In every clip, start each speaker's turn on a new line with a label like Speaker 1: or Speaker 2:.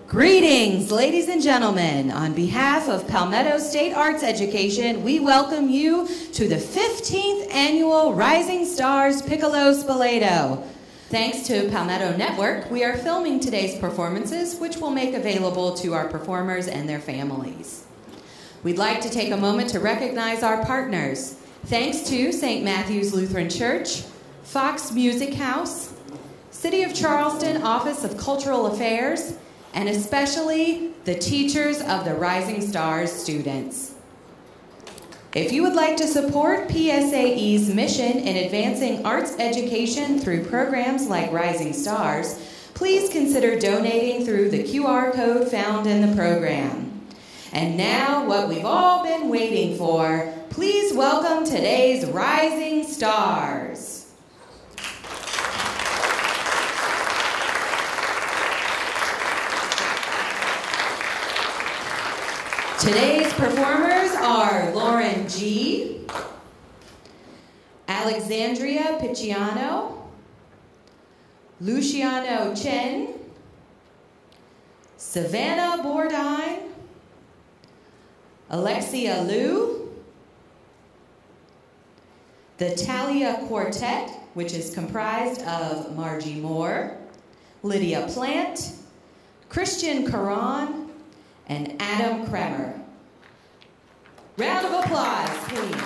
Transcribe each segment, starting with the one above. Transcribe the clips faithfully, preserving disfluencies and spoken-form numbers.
Speaker 1: Greetings, ladies and gentlemen. On behalf of Palmetto State Arts Education, we welcome you to the fifteenth Annual Rising Stars Piccolo Spoleto. Thanks to Palmetto Network, we are filming today's performances, which we'll make available to our performers and their families. We'd like to take a moment to recognize our partners. Thanks to Saint Matthew's Lutheran Church, Fox Music House, City of Charleston Office of Cultural Affairs, and especially the teachers of the Rising Stars students. If you would like to support P S A E's mission in advancing arts education through programs like Rising Stars, please consider donating through the Q R code found in the program. And now, what we've all been waiting for, please welcome today's Rising Stars. Today's performers are Lauren G., Alexandria Picciano, Luciano Chen, Savannah Bordine, Alexia Liu, the Talia Quartet, which is comprised of Margie Moore, Lydia Plant, Christian Caron, and Adam Kremer. Round of applause, please.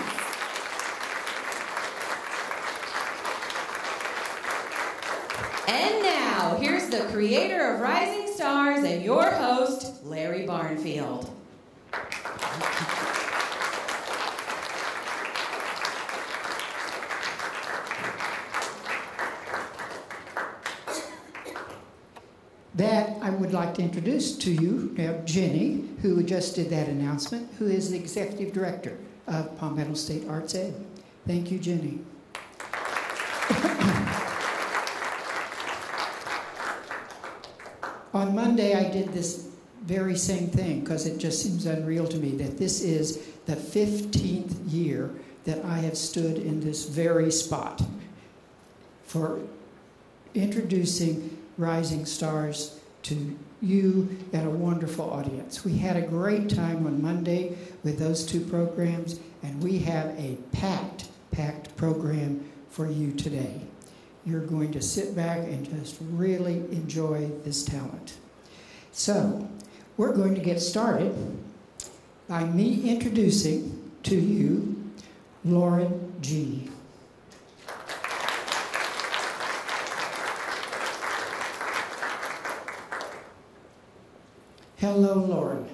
Speaker 1: And now, here's the creator of Rising Stars and your host, Larry Barnfield.
Speaker 2: That I would like to introduce to you now Jenny, who just did that announcement, who is the Executive Director of Palmetto State Arts Ed. Thank you, Jenny. On Monday, I did this very same thing because it just seems unreal to me that this is the fifteenth year that I have stood in this very spot for introducing Rising Stars to you and a wonderful audience. We had a great time on Monday with those two programs, and we have a packed, packed program for you today. You're going to sit back and just really enjoy this talent. So, we're going to get started by me introducing to you Lauren G. Hello, Lauren.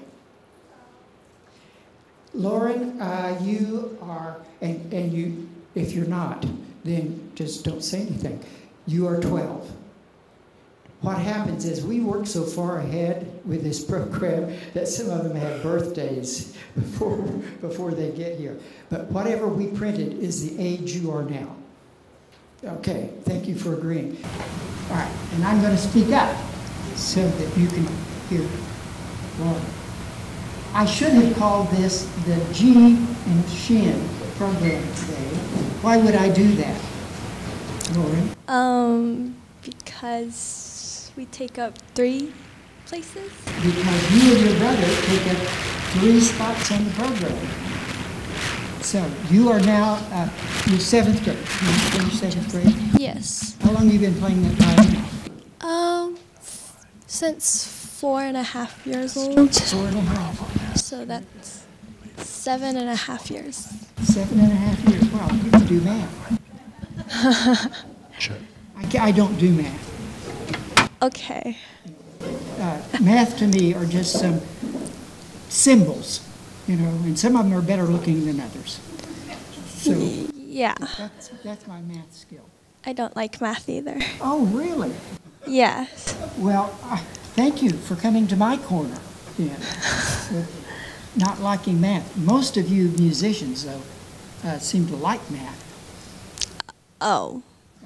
Speaker 2: Lauren, uh, you are, and, and you, if you're not, then just don't say anything. You are twelve. What happens is we work so far ahead with this program that some of them have birthdays before, before they get here. But whatever we printed is the age you are now. Okay, thank you for agreeing. All right, and I'm going to speak up so that you can hear. Lauren. I should have called this the G and Shin program today. Why would I do that, Lauren?
Speaker 3: Um, because we take up three places.
Speaker 2: Because you and your brother take up three spots on the program. So you are now, uh, you're seventh grade. You finished seventh grade?
Speaker 3: Yes.
Speaker 2: How long have you been playing that violin?
Speaker 3: Um, since four and a half years old.
Speaker 2: Four and a half.
Speaker 3: So that's seven and a half years.
Speaker 2: Seven and a half years. Wow, you can do math.
Speaker 4: Sure.
Speaker 2: I, ca- I don't do math.
Speaker 3: Okay.
Speaker 2: Uh, math to me are just some symbols, you know, and some of them are better looking than others. So
Speaker 3: Yeah.
Speaker 2: that's, that's my math skill.
Speaker 3: I don't like math either.
Speaker 2: Oh, really?
Speaker 3: Yes.
Speaker 2: Well, uh, thank you for coming to my corner, then, with not liking math. Most of you musicians, though, uh, seem to like math.
Speaker 3: Oh.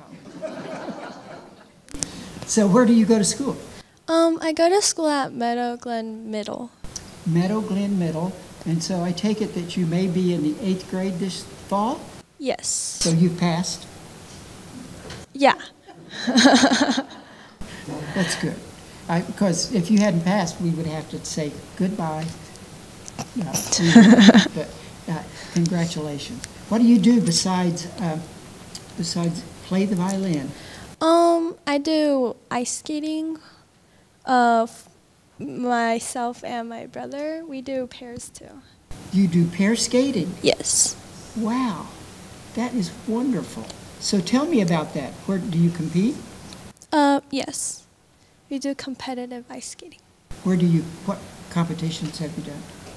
Speaker 2: So where do you go to school?
Speaker 3: Um, I go to school at Meadow Glen Middle.
Speaker 2: Meadow Glen Middle. And so I take it that you may be in the eighth grade this fall?
Speaker 3: Yes.
Speaker 2: So you've passed?
Speaker 3: Yeah.
Speaker 2: That's good. I, because if you hadn't passed, we would have to say goodbye. No, we wouldn't, but uh, congratulations. What do you do besides uh, besides play the violin?
Speaker 3: Um, I do ice skating. Uh, f- myself and my brother, we do pairs too.
Speaker 2: You do pair skating.
Speaker 3: Yes.
Speaker 2: Wow, that is wonderful. So tell me about that. Where do you compete?
Speaker 3: Uh, yes. We do competitive ice skating.
Speaker 2: Where do you? What competitions have you done?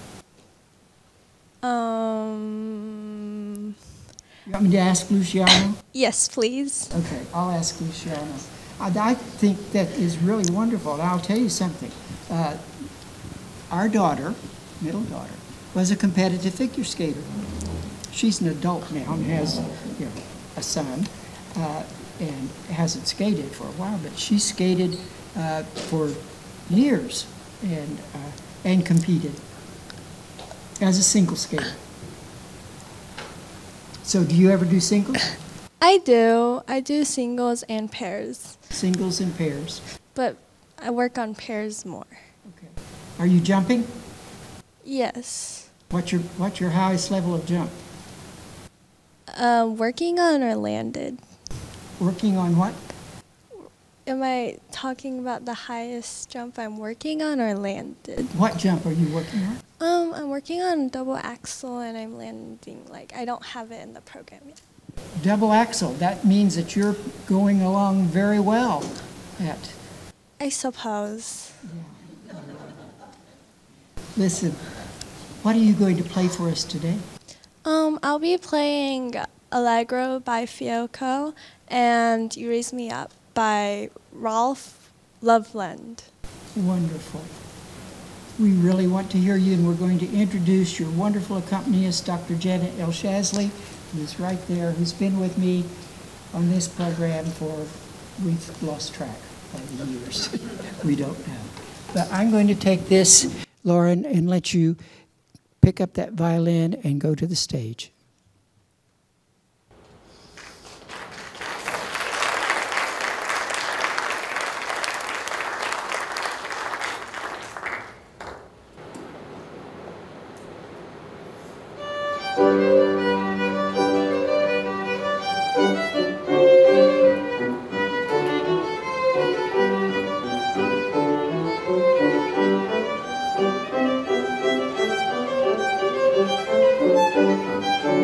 Speaker 3: Um,
Speaker 2: You want me to ask Luciano?
Speaker 3: yes, please.
Speaker 2: Okay, I'll ask Luciano. I, I think that is really wonderful, and I'll tell you something. Uh, our daughter, middle daughter, was a competitive figure skater. She's an adult now and has, you know, a son, uh, and hasn't skated for a while, but she skated uh, for years and uh, and competed as a single skater. So do you ever do singles?
Speaker 3: I do. I do singles and pairs,
Speaker 2: Singles and pairs.
Speaker 3: but I work on pairs more.
Speaker 2: Okay. Are you jumping?
Speaker 3: Yes.
Speaker 2: What's your what's your highest level of jump?
Speaker 3: Uh, working on or landed.
Speaker 2: Working on what?
Speaker 3: Am I talking about the highest jump I'm working on or landed?
Speaker 2: What jump are you working on?
Speaker 3: Um, I'm working on double axle and I'm landing, like, I don't have it in the program yet.
Speaker 2: Double axle. That means that you're going along very well at.
Speaker 3: I suppose.
Speaker 2: Listen, what are you going to play for us today?
Speaker 3: Um, I'll be playing Allegro by Fiocco and You Raise Me Up by Ralph Loveland.
Speaker 2: Wonderful. We really want to hear you, and we're going to introduce your wonderful accompanist, Doctor Janet Elshasley, who's right there, who's been with me on this program for, we've lost track of the years. We don't know. But I'm going to take this, Lauren, and let you pick up that violin and go to the stage. Thank you.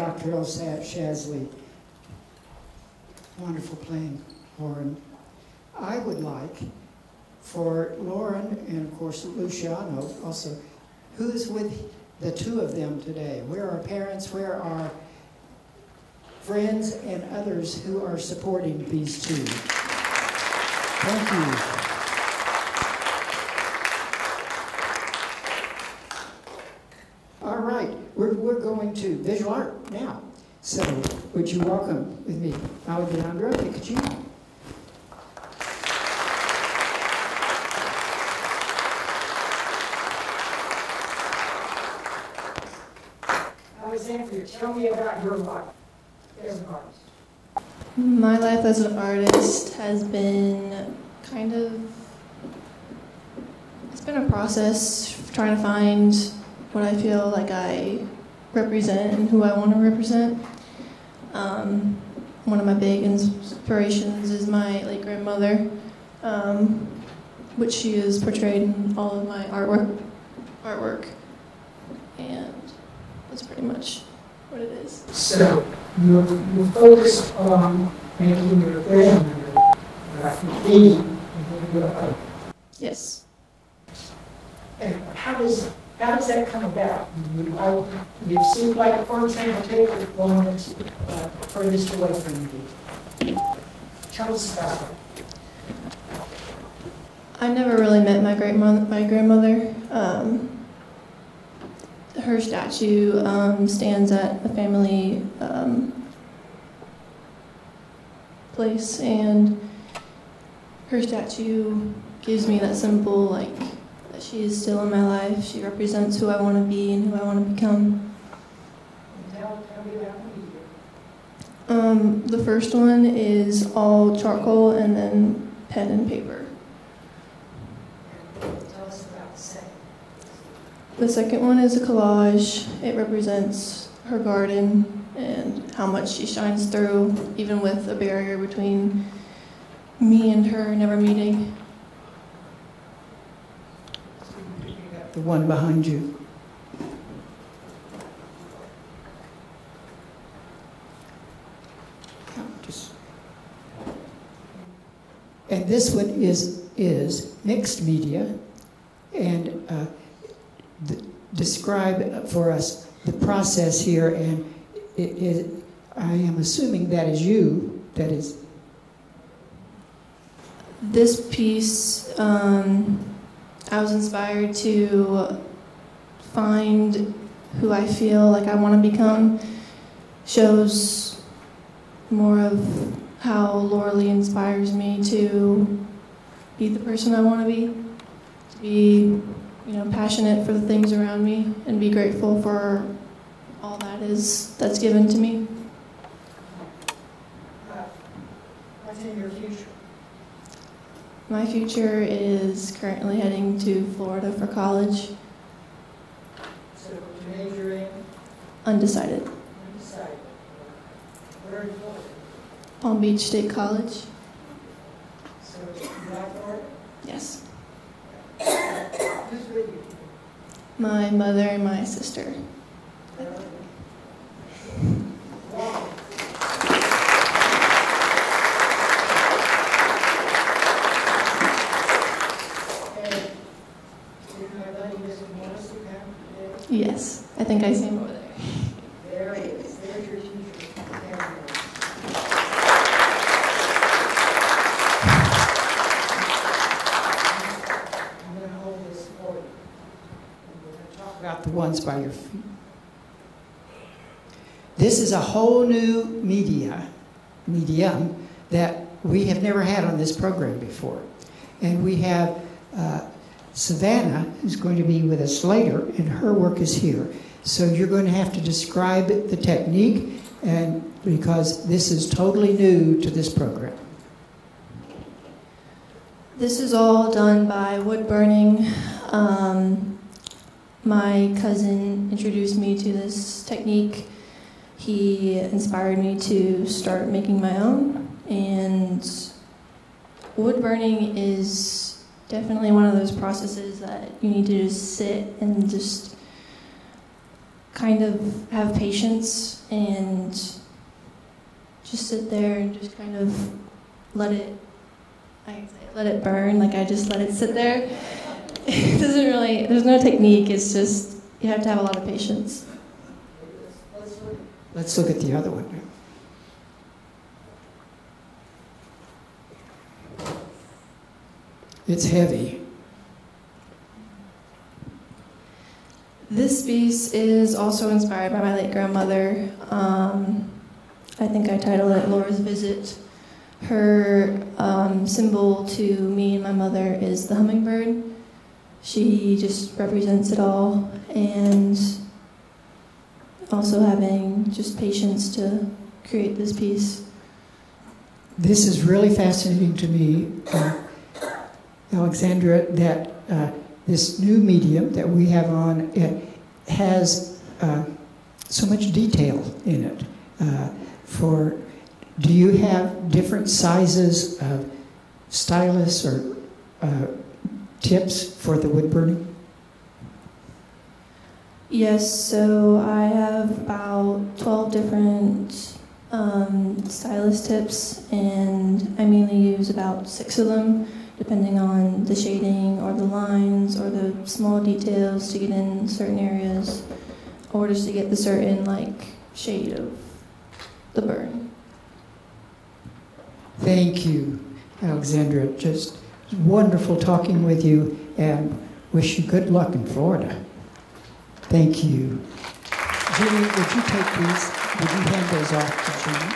Speaker 2: Doctor El Shazly. Wonderful playing, Lauren. I would like for Lauren and, of course, Luciano also, who's with the two of them today? Where are parents? Where are friends and others who are supporting these two? Thank you. All right, we're, we're going to visual art now. So, would you welcome with me Alejandra Picachino? Alexandria, tell me about your life as an artist.
Speaker 4: My life as an artist has been kind of, it's been a process trying to find what I feel like I represent and who I want to represent. Um, one of my big inspirations is my late grandmother, um, which she is portrayed in all of my artwork. artwork. And that's pretty much what it is.
Speaker 2: So, you you focus on making your grandmother graffiti.
Speaker 4: Yes.
Speaker 2: And how does how does that come about? You, I, you seem like, for example, take the one that's uh, furthest away from you. Tell us about it.
Speaker 4: I never really met my great mother, my grandmother. Um, her statue um, stands at a family um, place, and her statue gives me that symbol, like, that she is still in my life. She represents who I want to be and who I want to become.
Speaker 2: Tell, tell me about me.
Speaker 4: Um, the first one is all charcoal and then pen and paper.
Speaker 2: Tell us about the second.
Speaker 4: The second one is a collage. It represents her garden and how much she shines through, even with a barrier between me and her never meeting.
Speaker 2: The one behind you. Just. And this one is is mixed media, and uh, th- describe for us the process here. And it, it, I am assuming that is you. That is.
Speaker 4: This piece, um, I was inspired to find who I feel like I want to become. Shows more of how Laura Lee inspires me to be the person I want to be, to be, you know, passionate for the things around me and be grateful for all that is that's given to me.
Speaker 2: Uh, what's in your future?
Speaker 4: My future is currently heading to Florida for college.
Speaker 2: So to major in?
Speaker 4: Undecided.
Speaker 2: Undecided. Where in Florida?
Speaker 4: Palm Beach State College.
Speaker 2: So you like art?
Speaker 4: Yes.
Speaker 2: Who's with you?
Speaker 4: My mother and my sister.
Speaker 2: Wow.
Speaker 4: Yes, I think I see him over there.
Speaker 2: There he is. There's your teacher. I'm going to hold this for you. We're going to talk about the ones by your feet. This is a whole new media, medium that we have never had on this program before. And we have uh, Savannah, who's going to be with us later, and her work is here. So you're going to have to describe the technique, and because this is totally new to this program.
Speaker 4: This is all done by wood burning. Um, my cousin introduced me to this technique. He inspired me to start making my own, and wood burning is definitely one of those processes that you need to just sit and just kind of have patience and just sit there and just kind of let it, I can say, let it burn. Like I just let it sit there. It doesn't really, there's no technique. It's just, you have to have a lot of patience.
Speaker 2: Let's look at the other one now. It's heavy.
Speaker 4: This piece is also inspired by my late grandmother. Um, I think I titled it Laura's Visit. Her um, symbol to me and my mother is the hummingbird. She just represents it all, and also having just patience to create this piece.
Speaker 2: This is really fascinating to me, uh, Alexandra, that uh, this new medium that we have on, it has uh, so much detail in it. Uh, for, do you have different sizes of stylus or uh, tips for the wood burning?
Speaker 4: Yes, so I have about twelve different um, stylus tips, and I mainly use about six of them, depending on the shading or the lines or the small details to get in certain areas, or just to get the certain like shade of the burn.
Speaker 2: Thank you, Alexandra. Just wonderful talking with you, and wish you good luck in Florida. Thank you. Julie, would you take these? Would you hand those off to Julie?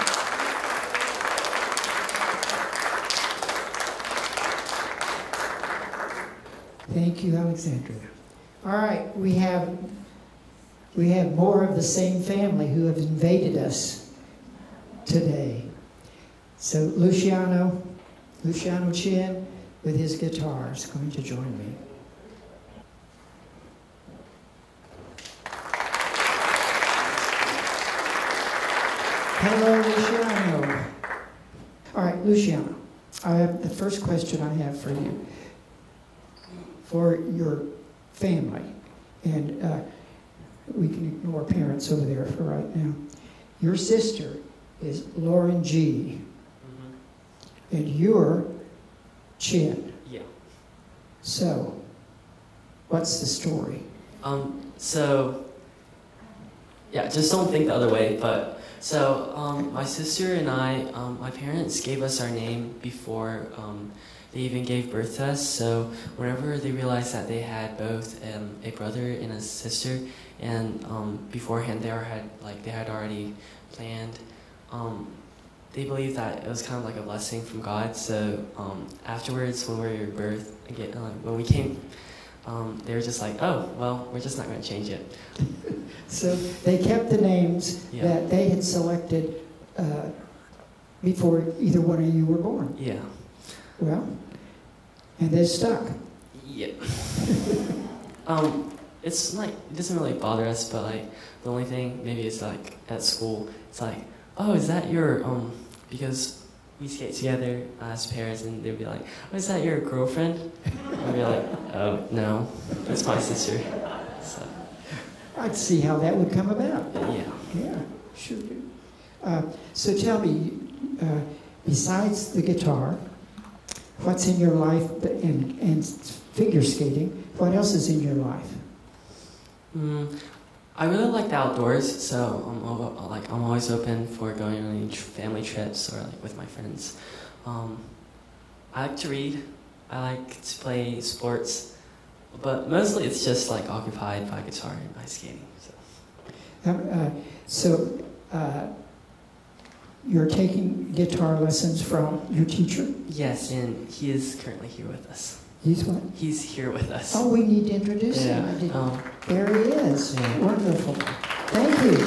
Speaker 2: Thank you, Alexandra. All right, we have we have more of the same family who have invaded us today. So Luciano, Luciano Chin with his guitar is going to join me. Hello, Luciano. All right, Luciano, I have the first question I have for you. For your family, and uh, we can ignore parents over there for right now. Your sister is Lauren G. Mm-hmm. And you're Chin.
Speaker 5: Yeah.
Speaker 2: So, what's the story?
Speaker 5: Um, so, yeah, just don't think the other way, but, so, um, my sister and I, um, my parents gave us our name before, um, they even gave birth to us, so whenever they realized that they had both um, a brother and a sister, and um, beforehand they had like they had already planned, um, they believed that it was kind of like a blessing from God. So um, afterwards, when we were birth again, uh, when we came, um, they were just like, oh, well, we're just not going to change it.
Speaker 2: So they kept the names
Speaker 5: Yeah.
Speaker 2: that they had selected uh, before either one of you were born.
Speaker 5: Yeah.
Speaker 2: Well, and they stuck.
Speaker 5: Yeah. um, it's like, it doesn't really bother us, but like, the only thing maybe is like, at school, it's like, oh, is that your, um, because we skate together as pairs, and they'd be like, oh, is that your girlfriend? And we'd be like, oh, no, that's my sister. So,
Speaker 2: I'd see how that would come about.
Speaker 5: yeah.
Speaker 2: Yeah, sure do. Uh, so tell me, uh, besides the guitar, what's in your life, and, and figure skating, what else is in your life?
Speaker 5: Mm, I really like the outdoors, so I'm al- like I'm always open for going on any tr- family trips or like with my friends. Um, I like to read. I like to play sports, but mostly it's just like occupied by guitar and ice skating. So,
Speaker 2: Um, uh, so uh, you're taking guitar lessons from your teacher?
Speaker 5: yes, and he is currently here with us.
Speaker 2: He's what?
Speaker 5: He's here with us.
Speaker 2: Oh, we need to introduce
Speaker 5: yeah.
Speaker 2: him. I didn't-
Speaker 5: Um,
Speaker 2: There he is.
Speaker 5: Yeah.
Speaker 2: Wonderful. Thank you.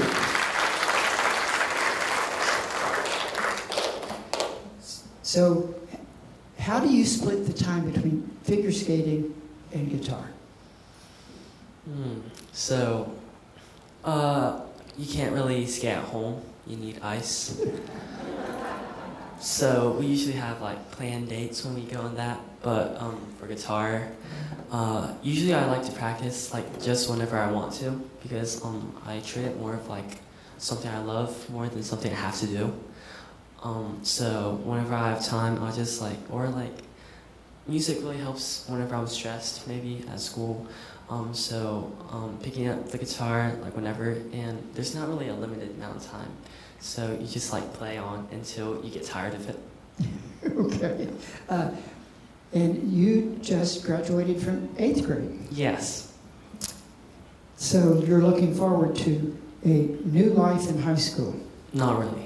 Speaker 2: So, how do you split the time between figure skating and guitar?
Speaker 5: Hmm. So, uh, you can't really skate at home. You need ice. So we usually have like planned dates when we go on that. but um, for guitar, uh, usually I like to practice like just whenever I want to, because um, I treat it more of like something I love more than something I have to do. Um, so whenever I have time, I'll just like, or like, music really helps whenever I'm stressed, maybe at school. Um, so um, picking up the guitar like whenever, and there's not really a limited amount of time. So you just like play on until you get tired of it.
Speaker 2: Okay. Uh, and you just graduated from eighth grade.
Speaker 5: Yes.
Speaker 2: So you're looking forward to a new life in high school.
Speaker 5: Not really.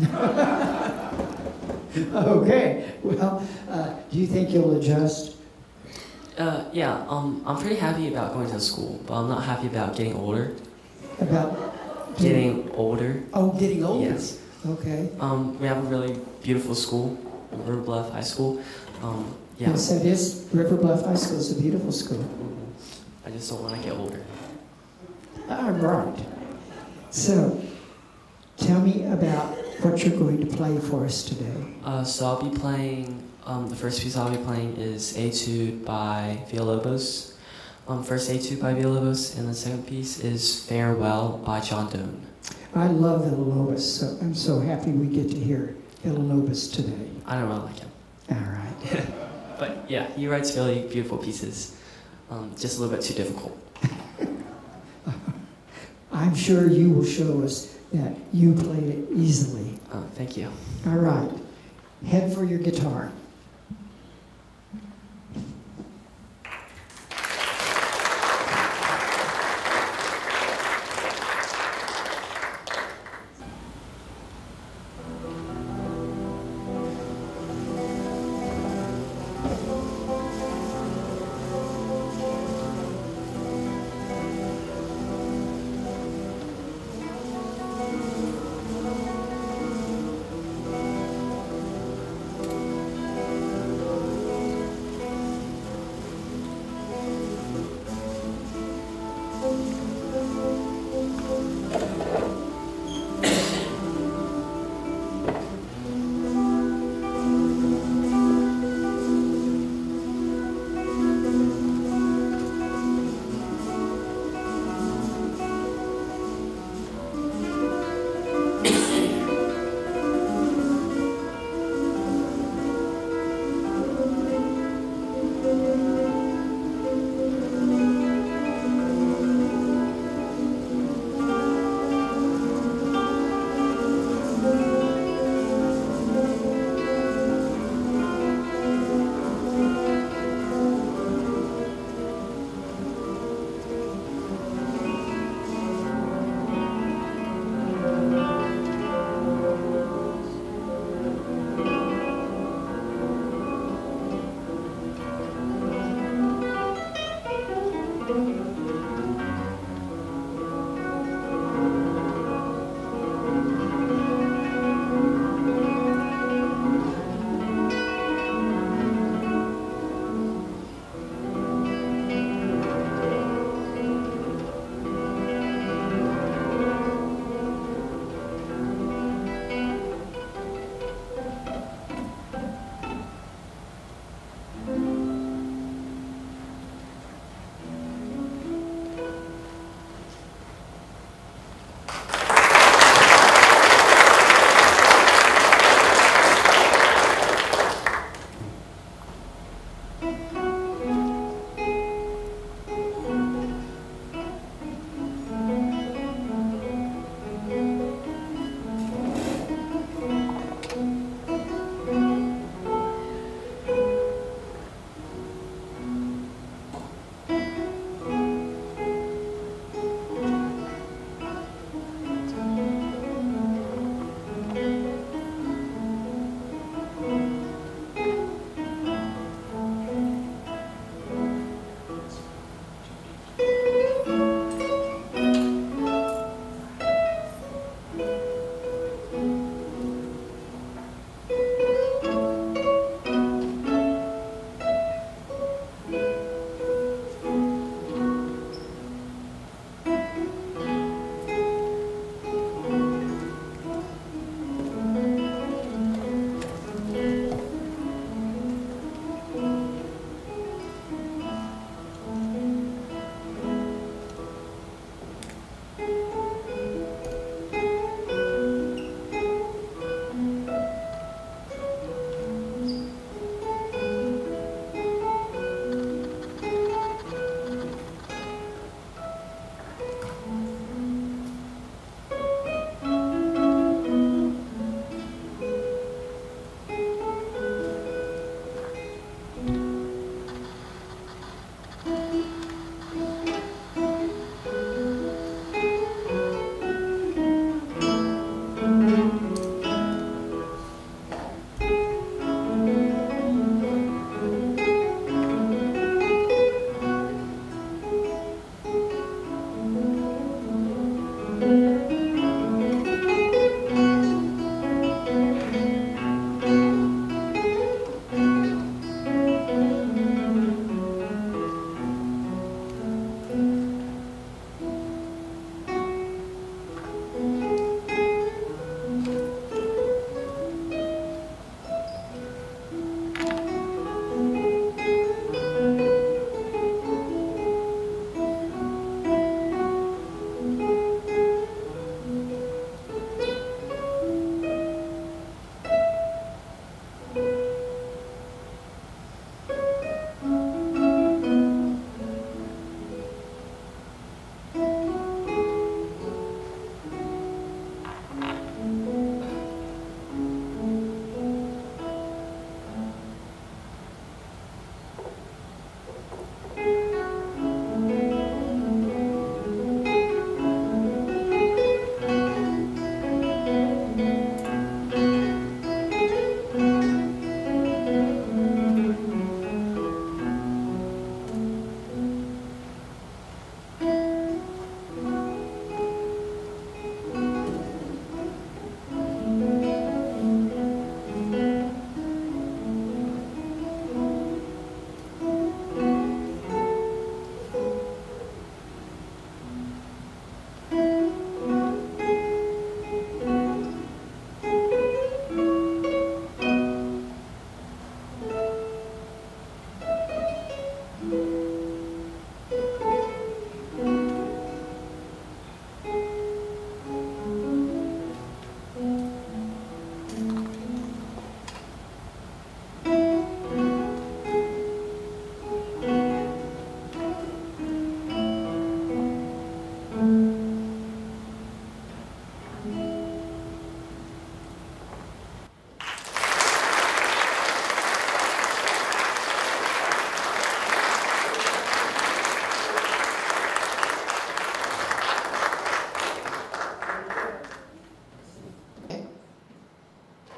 Speaker 2: Okay. Well, uh, do you think you'll adjust?
Speaker 5: Uh, yeah, um, I'm pretty happy about going to school, but I'm not happy about getting older.
Speaker 2: About
Speaker 5: Getting older.
Speaker 2: Oh, getting older.
Speaker 5: Yes.
Speaker 2: Okay.
Speaker 5: Um, we have a really beautiful school, River Bluff High School. Um, yeah.
Speaker 2: Yes, it is. River Bluff High School is a beautiful school.
Speaker 5: I just don't want to get older.
Speaker 2: All right. So, tell me about what you're going to play for us today.
Speaker 5: Uh, so I'll be playing, um, the first piece I'll be playing is Etude by Villalobos. Um, first Etude by Villalobos, and the second piece is Farewell by John Donne.
Speaker 2: I love Villalobos, so I'm so happy we get to hear Villalobos today.
Speaker 5: I don't really like him.
Speaker 2: All right.
Speaker 5: But yeah, he writes really beautiful pieces. Um, just a little bit too difficult.
Speaker 2: I'm sure you will show us that you played it easily.
Speaker 5: Uh, thank you.
Speaker 2: All right. Head for your guitar.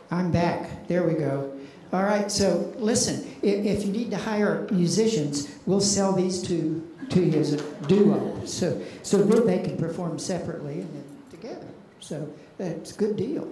Speaker 2: I'm back. There we go. All right, so listen, if, if you need to hire musicians, we'll sell these two to you as a duo, so so that they can perform separately and then together. So that's a good deal.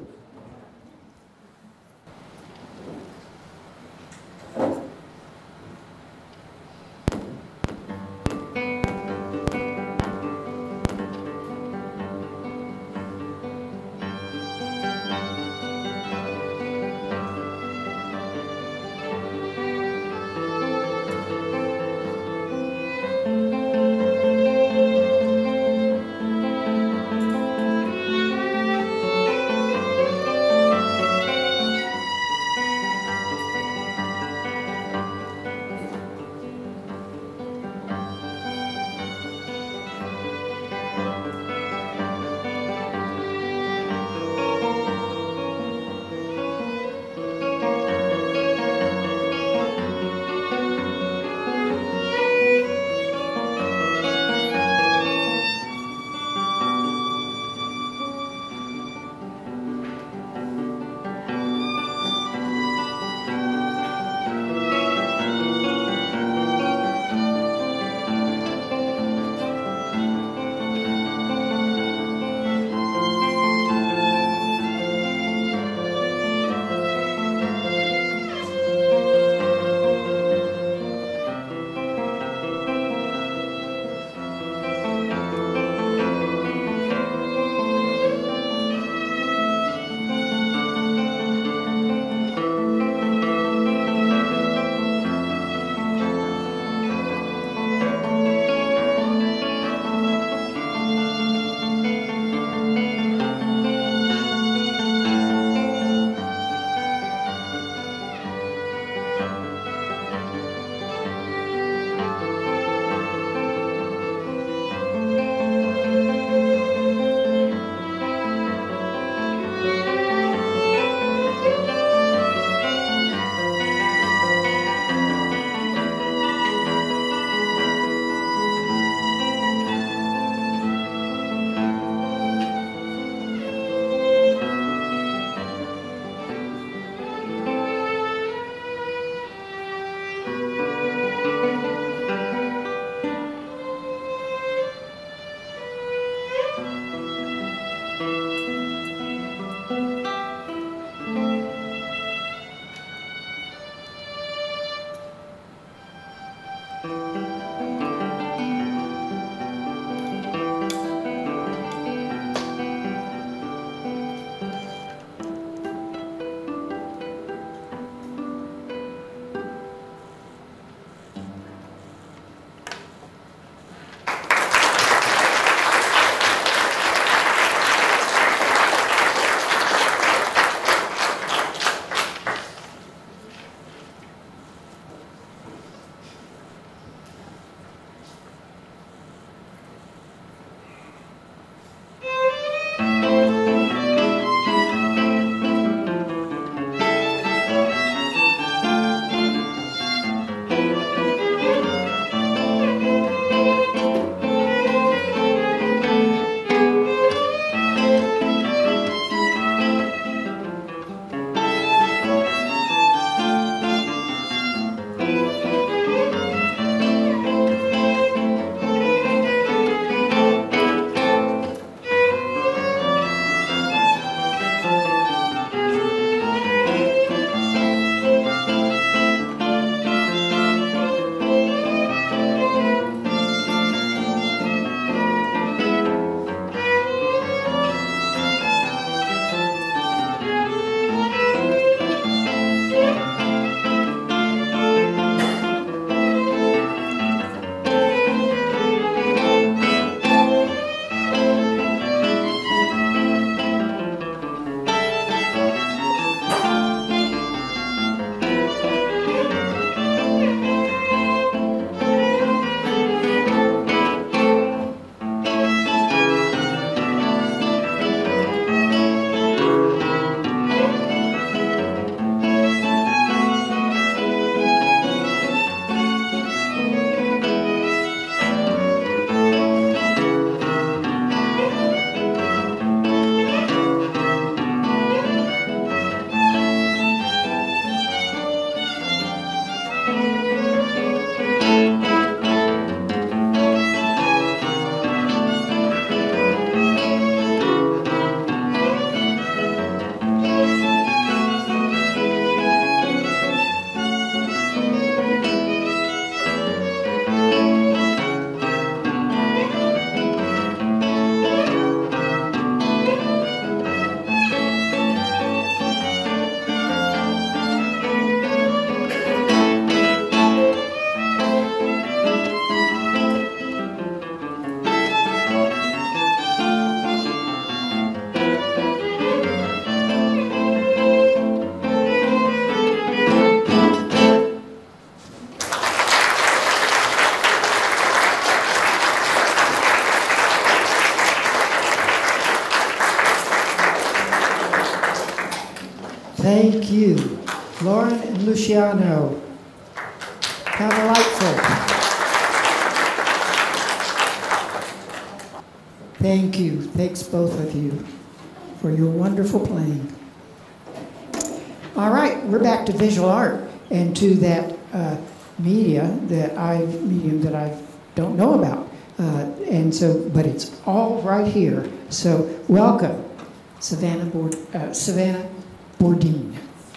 Speaker 2: Thank you. Lauren and Luciano. How delightful. Thank you. Thanks, both of you, for your wonderful playing. All right, we're back to visual art and to that uh, media that I medium that I don't know about, uh, and so but it's all right here. So welcome, Savannah Board, uh, Savannah Bourdine.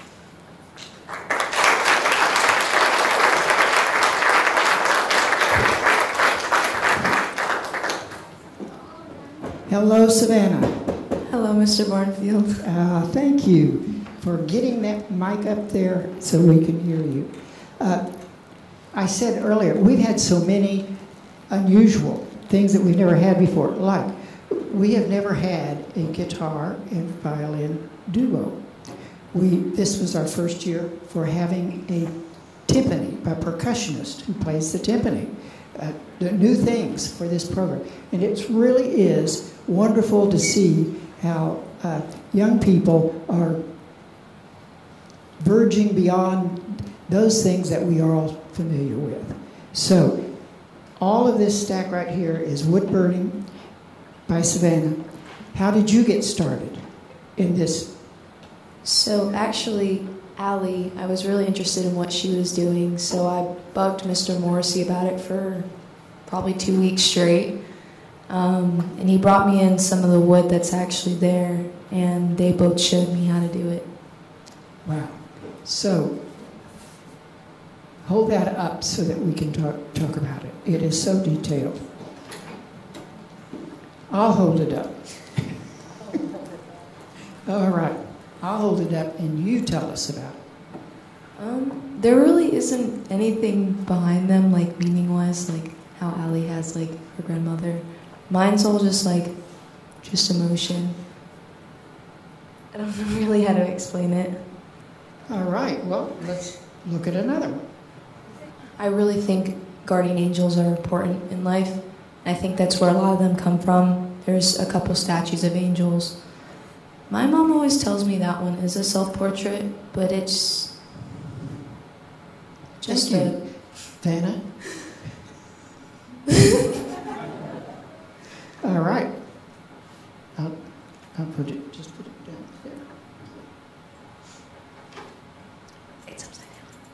Speaker 2: Hello, Savannah.
Speaker 4: Hello, Mister Barnfield.
Speaker 2: Uh, thank you for getting that mic up there so we can hear you. Uh, I said earlier, we've had so many unusual things that we've never had before. Like, we have never had a guitar and violin duo. We, this was our first year for having a timpani, a percussionist who plays the timpani. Uh, the new things for this program. And it really is wonderful to see how uh, young people are verging beyond those things that we are all familiar with. So all of this stack right here is Wood Burning by Savannah. How did you get started in this?
Speaker 6: So actually, Allie, I was really interested in what she was doing, so I bugged Mister Morrissey about it for probably two weeks straight. Um, and he brought me in some of the wood that's actually there, and they both showed me how to do it.
Speaker 2: Wow. So hold that up so that we can talk, talk about it. It is so detailed. I'll hold it up. All right. I'll hold it up and you tell us about it.
Speaker 6: Um, there really isn't anything behind them, like meaning-wise, like how Allie has like her grandmother. Mine's all just like, just emotion. I don't know really how to explain it.
Speaker 2: All right, well, let's look at another one.
Speaker 6: I really think guardian angels are important in life. I think that's where a lot of them come from. There's a couple statues of angels. My mom always tells me that one is a self-portrait, but it's just
Speaker 2: Thank
Speaker 6: a...
Speaker 2: you, Vanna. All right. I'll, I'll put it, just put it down there.
Speaker 6: It's upside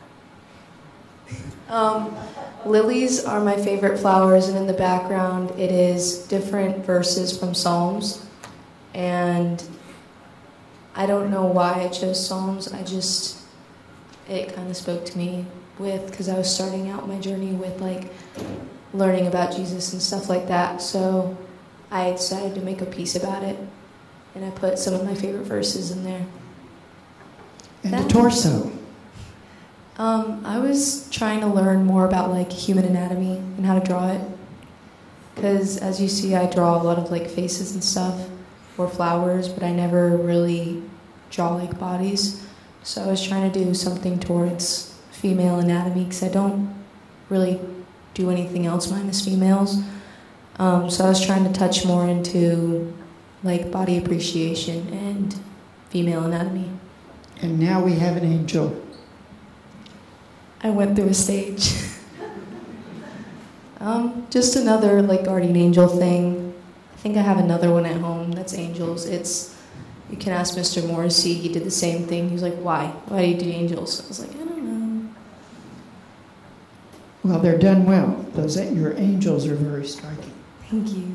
Speaker 6: down. um, lilies are my favorite flowers, and in the background it is different verses from Psalms. And I don't know why I chose Psalms. I just, it kind of spoke to me with, because I was starting out my journey with like learning about Jesus and stuff like that. So I decided to make a piece about it, and I put some of my favorite verses in there.
Speaker 2: And
Speaker 6: That-
Speaker 2: the torso.
Speaker 6: Um, I was trying to learn more about like human anatomy and how to draw it, because as you see, I draw a lot of like faces and stuff or flowers, but I never really draw like bodies. So I was trying to do something towards female anatomy, because I don't really do anything else minus females. Um, so I was trying to touch more into like body appreciation and female anatomy.
Speaker 2: And now we have an angel.
Speaker 6: I went through a stage. um, just another like guardian angel thing. I think I have another one at home that's angels. It's, you can ask Mister Morrissey, he did the same thing. He was like, why? Why do you do angels? I was like, I don't know.
Speaker 2: Well, they're done well. Those your angels are very striking.
Speaker 6: Thank you.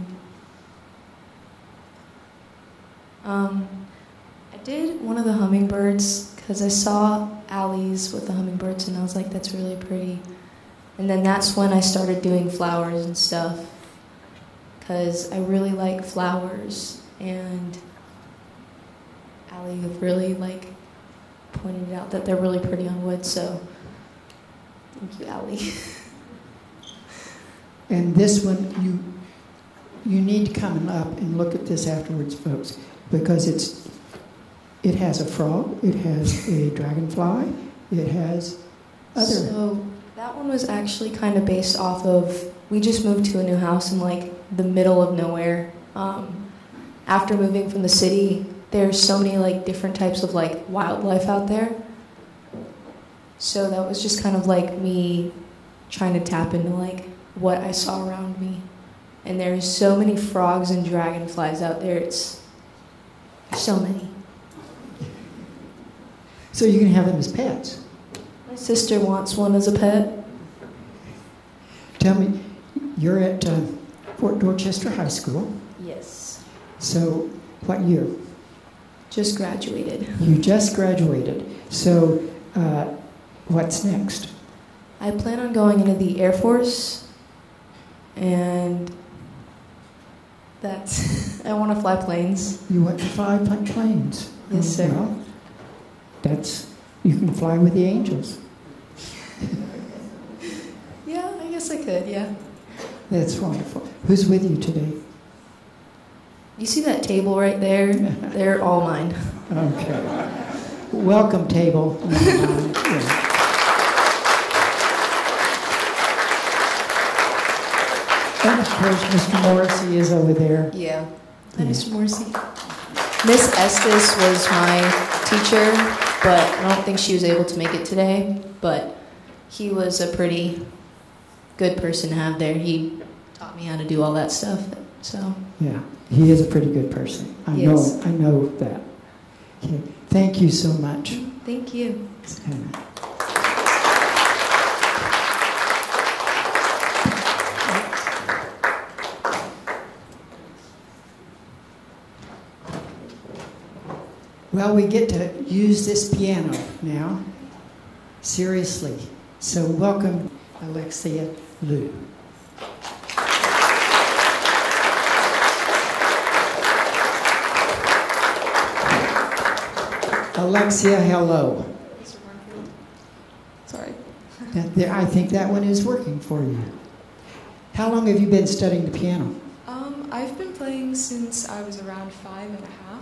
Speaker 6: Um, I did one of the hummingbirds because I saw Allie's with the hummingbirds and I was like, that's really pretty. And then that's when I started doing flowers and stuff, because I really like flowers, and Allie really like pointed out that they're really pretty on wood, so thank you, Allie.
Speaker 2: And this one, you you need to come up and look at this afterwards, folks, because it's it has a frog, it has a dragonfly, it has other.
Speaker 6: So that one was actually kind of based off of, we just moved to a new house in like the middle of nowhere. Um, after moving from the city, there's so many like different types of like wildlife out there. So that was just kind of like me trying to tap into like what I saw around me. And there's so many frogs and dragonflies out there. It's so many.
Speaker 2: So you can have them as pets.
Speaker 6: My sister wants one as a pet.
Speaker 2: Tell me, you're at uh, Fort Dorchester High School.
Speaker 6: Yes.
Speaker 2: So what year?
Speaker 6: Just graduated.
Speaker 2: You just graduated. So uh, what's next?
Speaker 6: I plan on going into the Air Force, and that's, I want to fly planes.
Speaker 2: You want to fly pl- planes?
Speaker 6: Yes,
Speaker 2: Oh,
Speaker 6: sir.
Speaker 2: Well, that's, you can fly with the angels.
Speaker 6: Yeah, I guess I could, yeah.
Speaker 2: That's wonderful. Who's with you today?
Speaker 6: You see that table right there? They're all mine.
Speaker 2: Okay. Welcome, table. Yeah. And of course, Mister Morrissey is over there.
Speaker 6: Yeah. Hi,
Speaker 2: Yeah.
Speaker 6: Mister Morrissey. Miss Estes was my teacher, but I don't think she was able to make it today. But he was a pretty good person to have there. He taught me how to do all that stuff. So
Speaker 2: Yeah, he is a pretty good person. I
Speaker 6: Yes.
Speaker 2: know. I know that. Okay. Thank you so much.
Speaker 6: thank you.
Speaker 2: Hannah. Well, we get to use this piano now, seriously. So welcome, Alexia Liu. Alexia, hello.
Speaker 6: Sorry.
Speaker 2: That- there- I think that one is working for you. How long have you been studying the piano?
Speaker 7: Um, I've been playing since I was around five and a half.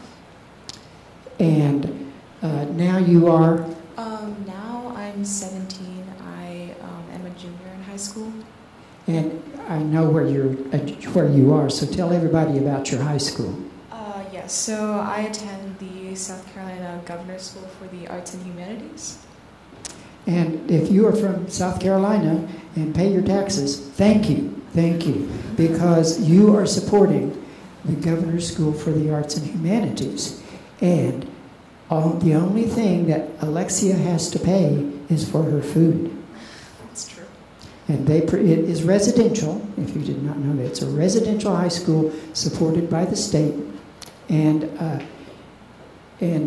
Speaker 2: And uh, now you are,
Speaker 7: Um, now I'm seventeen. I um, am a junior in high school.
Speaker 2: and I know where you're, uh, where you are. So tell everybody about your high school.
Speaker 7: Uh, yes, so I attend the South Carolina Governor's School for the Arts and Humanities.
Speaker 2: And if you are from South Carolina and pay your taxes, thank you, thank you, because you are supporting the Governor's School for the Arts and Humanities. And all, the only thing that Alexia has to pay is for her food.
Speaker 7: That's true.
Speaker 2: And they, pr- it is residential, if you did not know that. It's a residential high school supported by the state. And, uh, and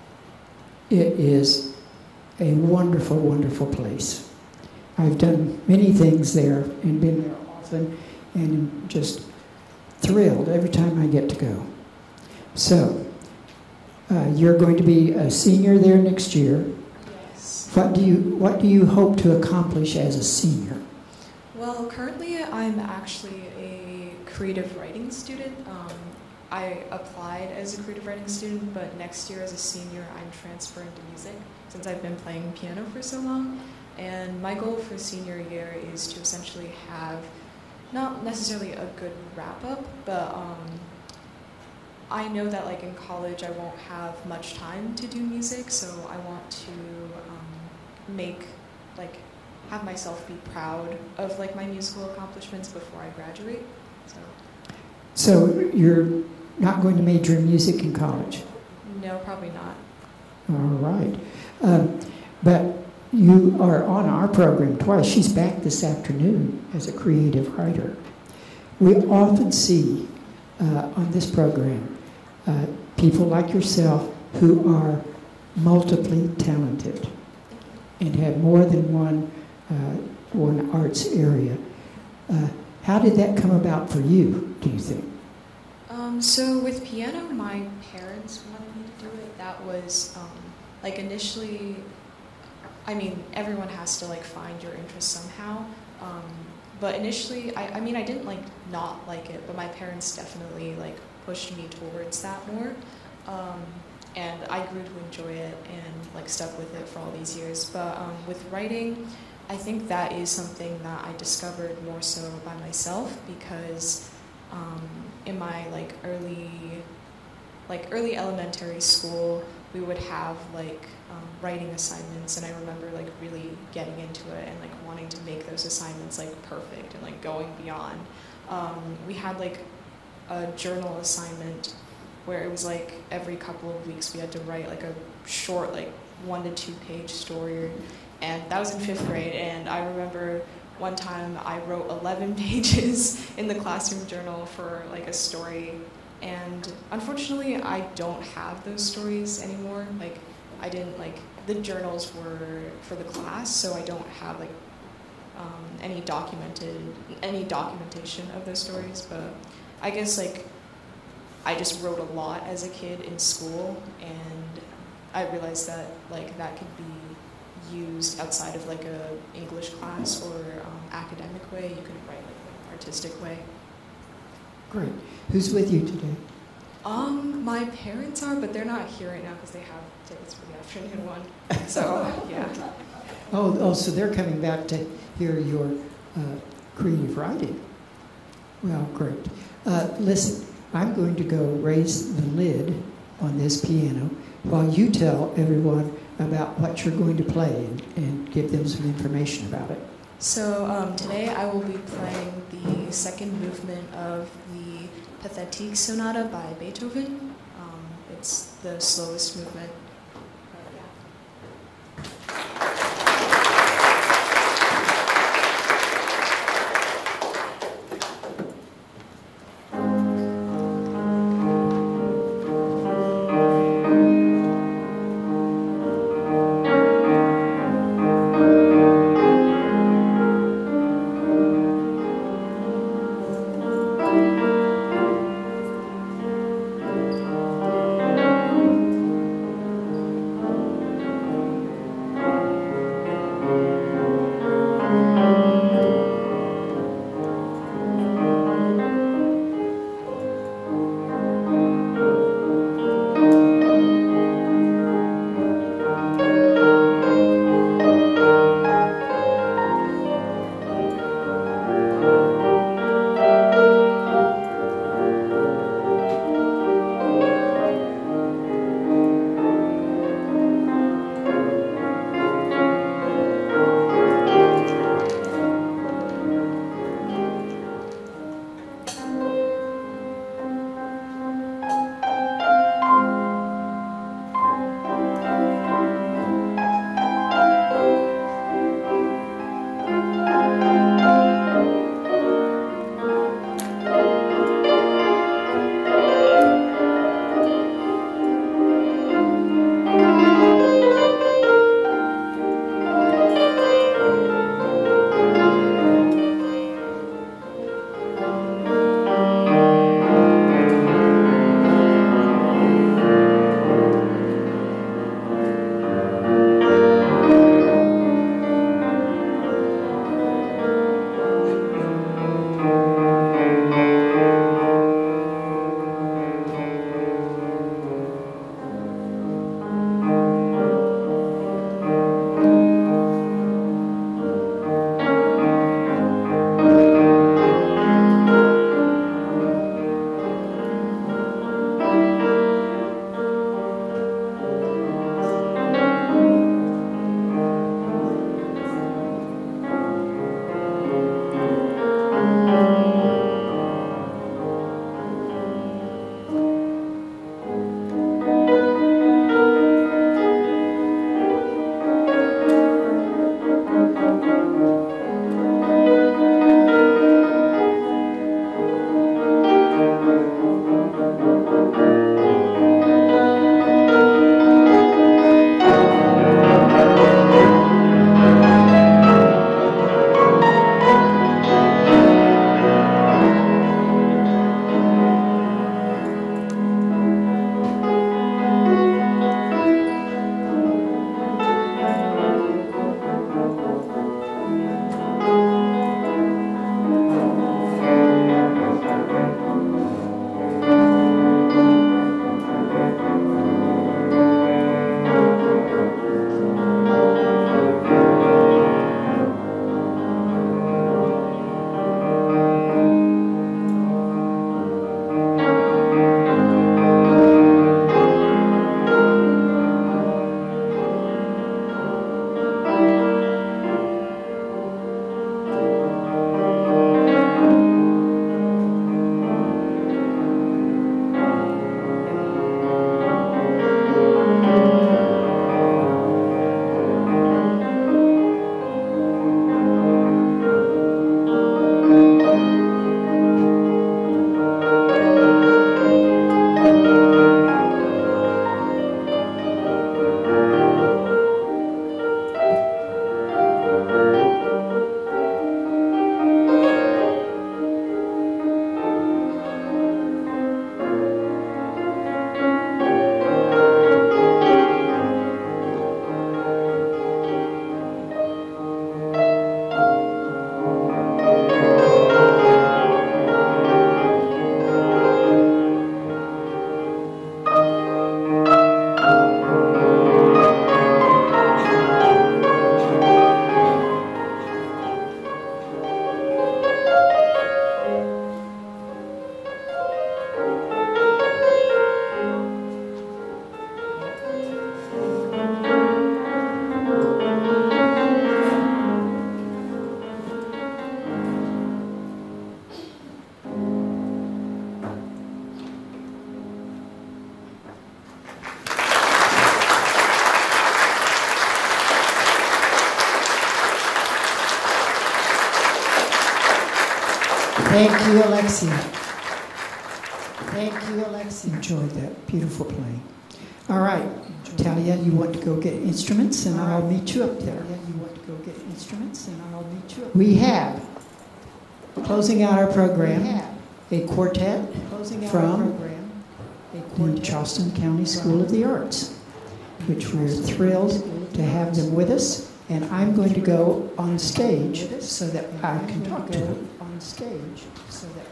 Speaker 2: it is a wonderful, wonderful place. I've done many things there and been there often and am just thrilled every time I get to go. So, uh, you're going to be a senior there next year.
Speaker 7: Yes.
Speaker 2: What do you, what do you hope to accomplish as a senior?
Speaker 7: Well, currently I'm actually a creative writing student. Um, I applied as a creative writing student, but next year as a senior I'm transferring to music since I've been playing piano for so long. And my goal for senior year is to essentially have not necessarily a good wrap-up, but um, I know that like in college I won't have much time to do music, so I want to um, make, like, have myself be proud of like my musical accomplishments before I graduate. So
Speaker 2: So you're not going to major in music in college?
Speaker 7: no, probably not.
Speaker 2: All right. Um, but you are on our program twice. She's back this afternoon as a creative writer. We often see uh, on this program uh, people like yourself who are multiply talented and have more than one, uh, one arts area. Uh, how did that come about for you, do you think?
Speaker 7: Um, so with piano, my parents wanted me to do it. That was um, like initially, I mean, everyone has to like find your interest somehow. Um, but initially, I, I mean, I didn't like not like it, but my parents definitely like pushed me towards that more. Um, and I grew to enjoy it and like stuck with it for all these years. But um, with writing, I think that is something that I discovered more so by myself because um, in my like early like early elementary school, we would have like um, writing assignments, and I remember like really getting into it and like wanting to make those assignments like perfect and like going beyond. Um, we had like a journal assignment where it was like every couple of weeks we had to write like a short like one to two page story, and that was in fifth grade. And I remember one time I wrote eleven pages in the classroom journal for like a story, and unfortunately I don't have those stories anymore. Like I didn't like the journals were for the class, so I don't have like um, any documented any documentation of those stories. But I guess like I just wrote a lot as a kid in school, and I realized that like that could be used outside of like a English class or um, academic way. You could write like an artistic way.
Speaker 2: Great. Who's with you today?
Speaker 7: Um, my parents are, but they're not here right now because they have tickets for the afternoon one. So yeah.
Speaker 2: Oh, oh, so they're coming back to hear your uh, creative writing. Well, great. Uh, listen, I'm going to go raise the lid on this piano while you tell everyone about what you're going to play and, and give them some information about it.
Speaker 7: So um, today I will be playing the second movement of the Pathetique Sonata by Beethoven. Um, it's the slowest movement.
Speaker 2: Thank you, Alexia. Thank you, Alexia. Enjoyed that beautiful playing. All right, Talia, you want to go get instruments, and I'll meet you up there. Talia, you want to go get instruments, and I'll meet you up there. We have, closing out our program, a quartet from the Charleston County School of the Arts, which we're thrilled to have them with us. And I'm going to go on stage so that I can talk to them. On stage so that.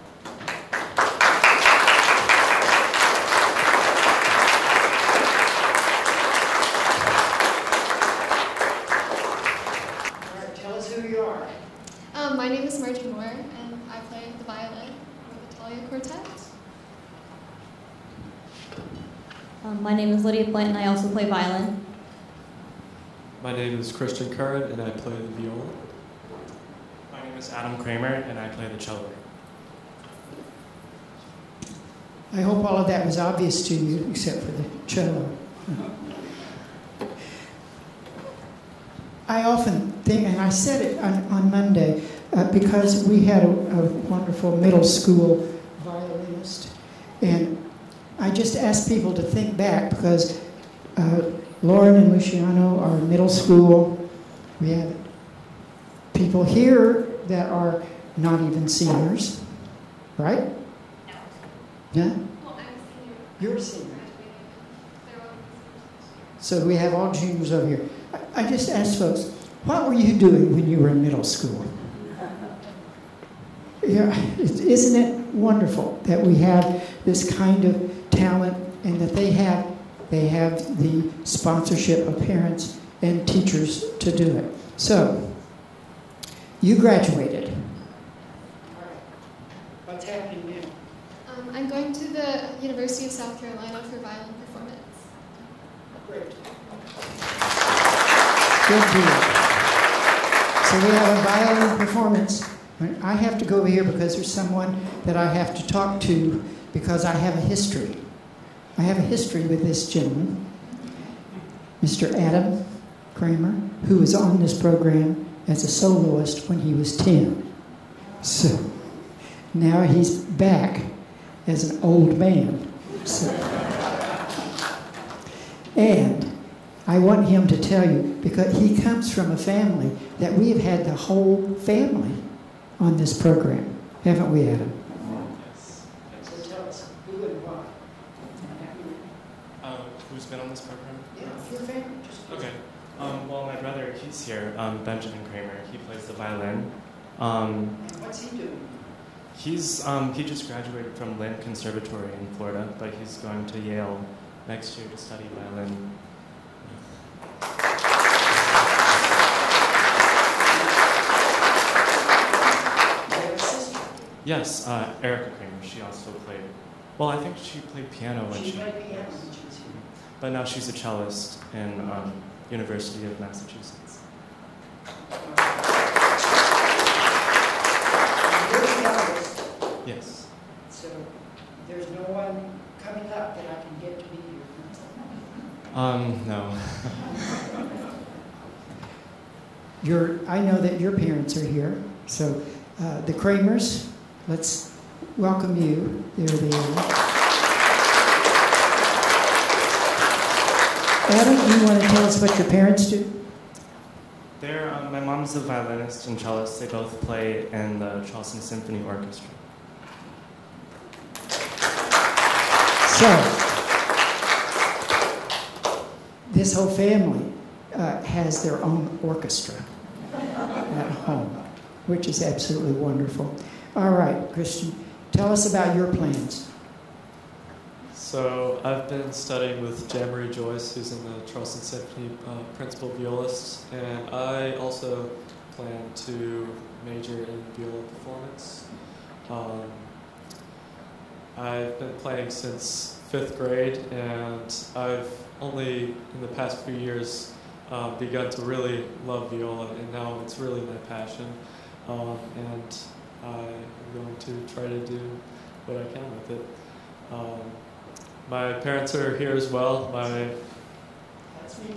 Speaker 2: All right, tell us who you are.
Speaker 8: Um, my name is Margie Moore, and I play the violin with the Talia Quartet.
Speaker 9: Um, my name is Lydia Blunt, and I also play violin.
Speaker 10: My name is Christian Curran, and I play the viola.
Speaker 11: My name is Adam Kramer, and I play the cello.
Speaker 2: I hope all of that was obvious to you, except for the cello. I often think, and I said it on, on Monday, uh, because we had a, a wonderful middle school violinist, and I just asked people to think back, because uh, Lauren and Luciano are middle school. We have people here that are not even seniors, right? No. Yeah?
Speaker 8: Well, I'm a senior.
Speaker 2: You're a senior. So we have all juniors over here. I, I just asked folks, what were you doing when you were in middle school? Yeah, isn't it wonderful that we have this kind of talent, and that they have they have the sponsorship of parents and teachers to do it. So, you graduated. All right. What's happening now?
Speaker 8: Um, I'm going to the University of South Carolina for violin performance.
Speaker 2: Great. Good deal. So we have a violin performance. I have to go over here because there's someone that I have to talk to, because I have a history. I have a history with this gentleman, Mister Adam Kramer, who was on this program as a soloist when he was ten. So now he's back as an old man. So, and I want him to tell you, because he comes from a family that we have had the whole family on this program, haven't we, Adam?
Speaker 11: Yes.
Speaker 2: So tell us who and why.
Speaker 11: Uh, who's been on this program?
Speaker 2: Yeah, your family. Just
Speaker 11: Okay. Um, well, my brother, he's here, um, Benjamin Kramer. He plays the violin. Um,
Speaker 2: and what's he doing?
Speaker 11: he's um, he just graduated from Lynn Conservatory in Florida, but he's going to Yale next year to study violin. Yes, uh, Erica Kramer. She also played. Well, I think she played piano when
Speaker 2: she.
Speaker 11: she.
Speaker 2: Played piano when she was here.
Speaker 11: But now she's a cellist in um, University of Massachusetts.
Speaker 2: You're a cellist.
Speaker 11: Yes.
Speaker 2: So there's no one coming up that I can get to be here.
Speaker 11: Um, no.
Speaker 2: Your, I know that your parents are here, so uh, the Kramers. Let's welcome you. There they are. Adam, you want to tell us what your parents do?
Speaker 11: They're, um, my mom's a violinist and cellist. They both play in the Charleston Symphony Orchestra.
Speaker 2: So, this whole family uh, has their own orchestra at home, which is absolutely wonderful. All right, Christian, tell us about your plans.
Speaker 10: So I've been studying with Jan-Marie Joyce, who's in the Charleston Symphony uh, principal violist, and I also plan to major in viola performance. Um, I've been playing since fifth grade, and I've only in the past few years uh, begun to really love viola, and now it's really my passion. Um, and I'm going to try to do what I can with it. Um, my parents are here as well. My
Speaker 2: That's me.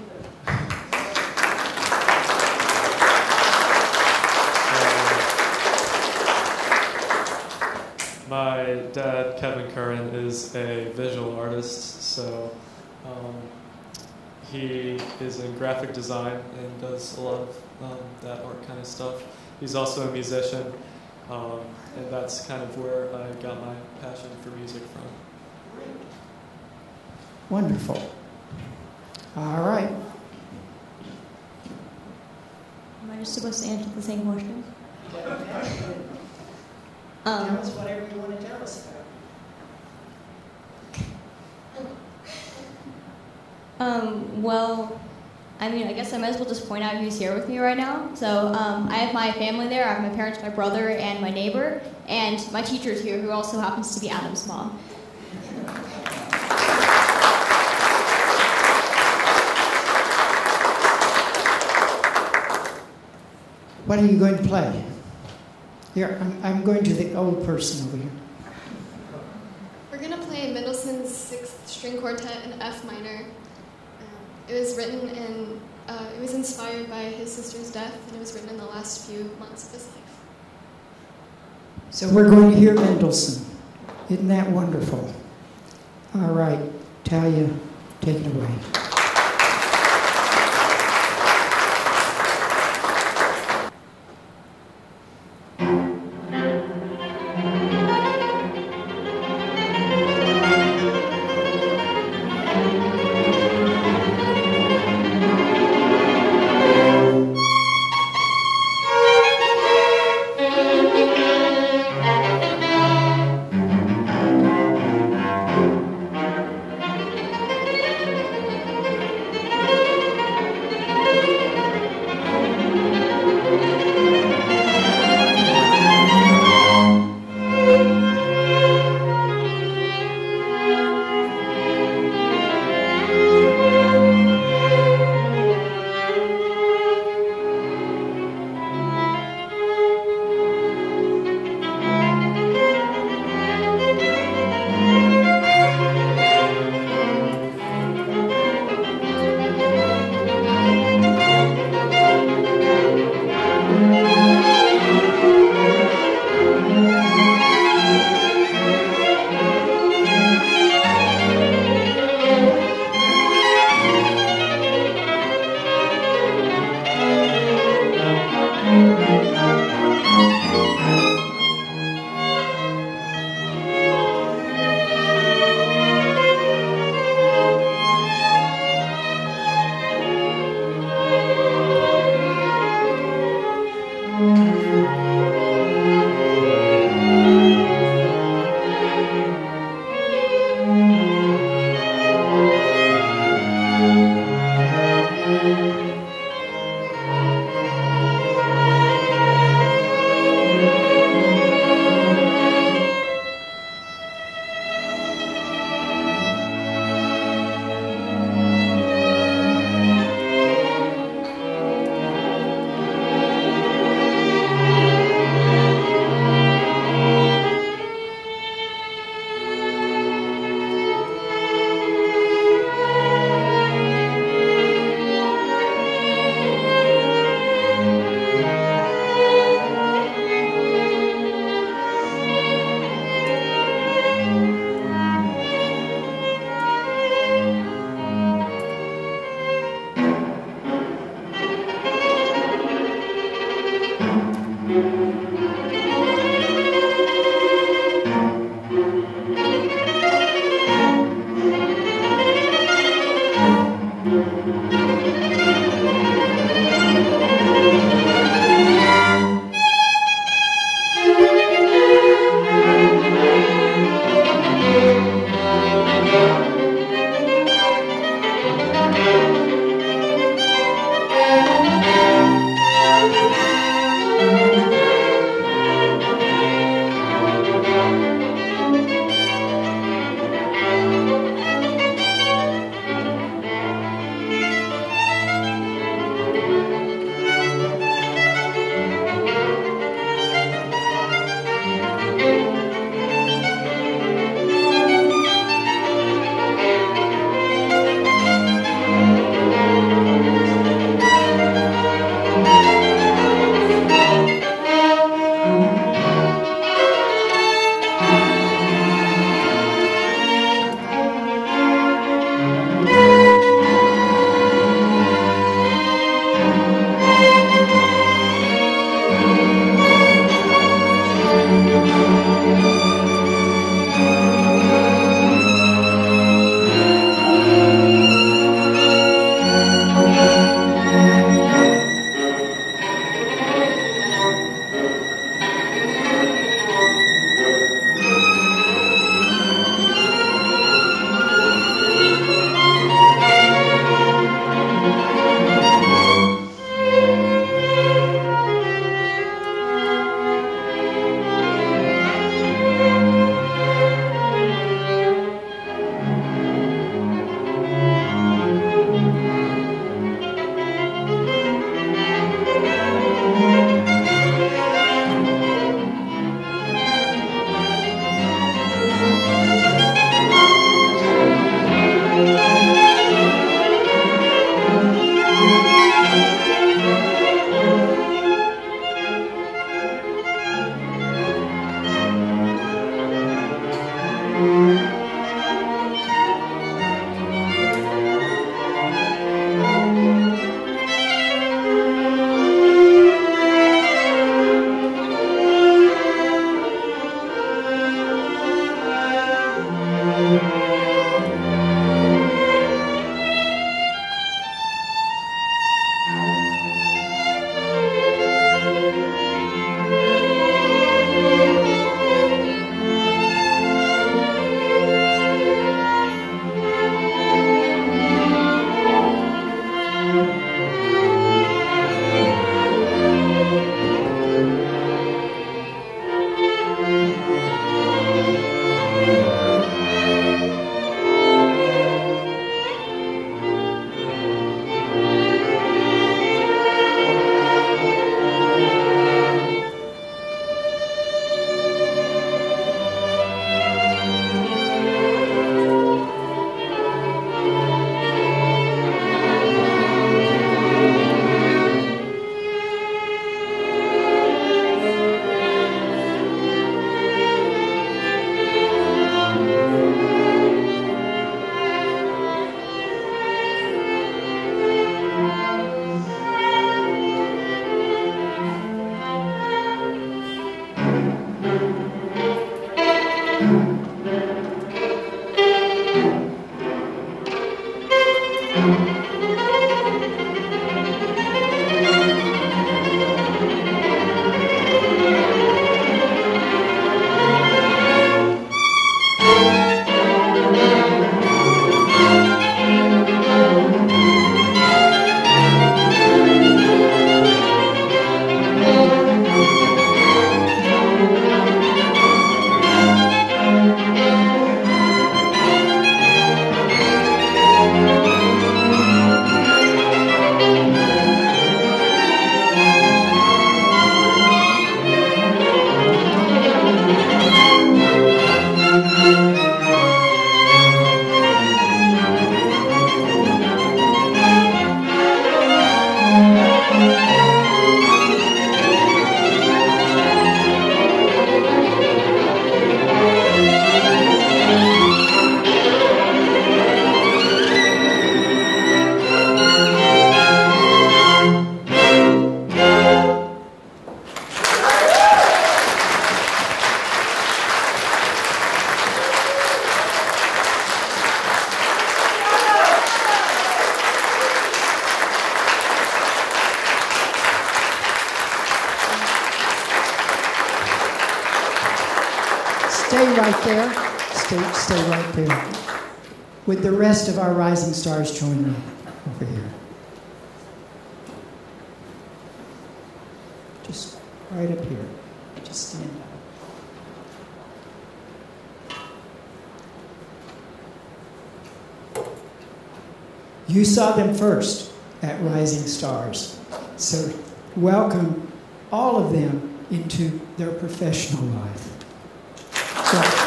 Speaker 10: dad, Kevin Curran, is a visual artist, so um, he is in graphic design and does a lot of um, that art kind of stuff. He's also a musician, um, and that's kind of where I got my passion for music from.
Speaker 2: Wonderful. All right.
Speaker 9: Am I just supposed to answer the same question?
Speaker 2: Um, tell us whatever you want to tell us
Speaker 9: about. Um, well, I mean, I guess I might as well just point out who's here with me right now. So um, I have my family there. I have my parents, my brother, and my neighbor, and my teacher's here, who also happens to be Adam's mom.
Speaker 2: What are you going to play? Here, I'm, I'm going to the old person over here.
Speaker 8: We're going to play Mendelssohn's Sixth String Quartet in F minor. Um, it was written in, uh, it was inspired by his sister's death, and it was written in the last few months of his life.
Speaker 2: So we're going to hear Mendelssohn. Isn't that wonderful? All right, Talia, take it away. stay right there. Stay, stay right there. Would the rest of our rising stars join me over here? Just right up here. Just stand up. You saw them first at Rising Stars. So welcome all of them into their professional life. So,